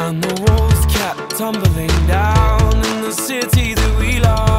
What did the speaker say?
And the walls kept tumbling down in the city that we love.